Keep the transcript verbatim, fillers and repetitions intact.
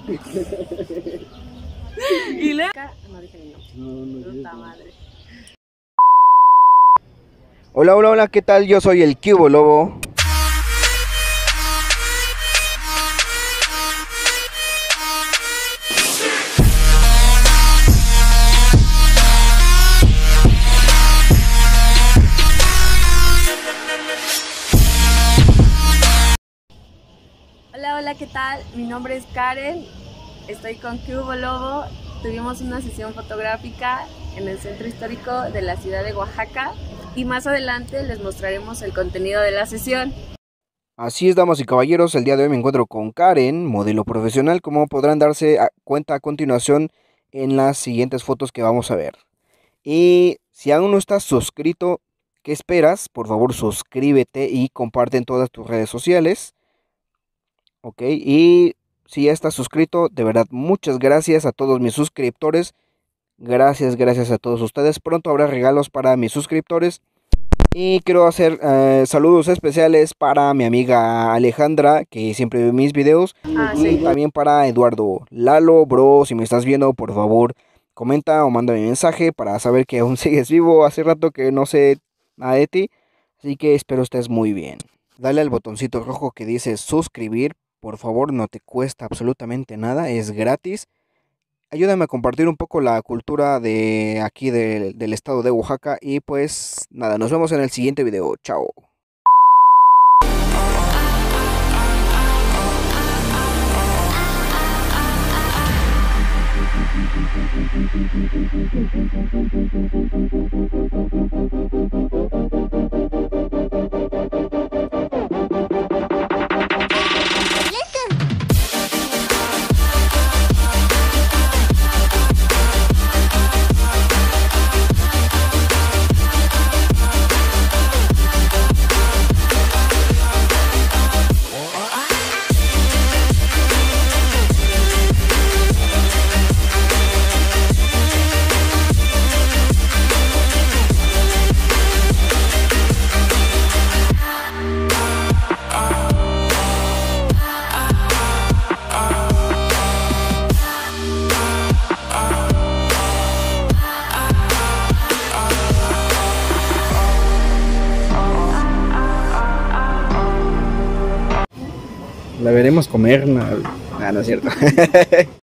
Y luego... No dije ni no. No, no, Puta no. madre. Hola, hola, hola, ¿qué tal? Yo soy el Cubo Lobo. Hola, hola, ¿qué tal? Mi nombre es Karen, estoy con Cubo Lobo. Tuvimos una sesión fotográfica en el centro histórico de la ciudad de Oaxaca y más adelante les mostraremos el contenido de la sesión. Así es, damas y caballeros, el día de hoy me encuentro con Karen, modelo profesional, como podrán darse a- cuenta a continuación en las siguientes fotos que vamos a ver. Y si aún no estás suscrito, ¿qué esperas? Por favor, suscríbete y comparte en todas tus redes sociales. Ok, y si ya estás suscrito, de verdad, muchas gracias a todos mis suscriptores. Gracias, gracias a todos ustedes. Pronto habrá regalos para mis suscriptores. Y quiero hacer eh, saludos especiales para mi amiga Alejandra, que siempre ve mis videos. Ah, Y sí. también para Eduardo. Lalo, bro, si me estás viendo, por favor, comenta o mándame mensaje para saber que aún sigues vivo. Hace rato que no sé nada de ti, así que espero estés muy bien. Dale al botoncito rojo que dice suscribir. Por favor, no te cuesta absolutamente nada, es gratis. Ayúdame a compartir un poco la cultura de aquí de- del estado de Oaxaca. Y pues nada, nos vemos en el siguiente video. Chao. La veremos comer. No, no es cierto.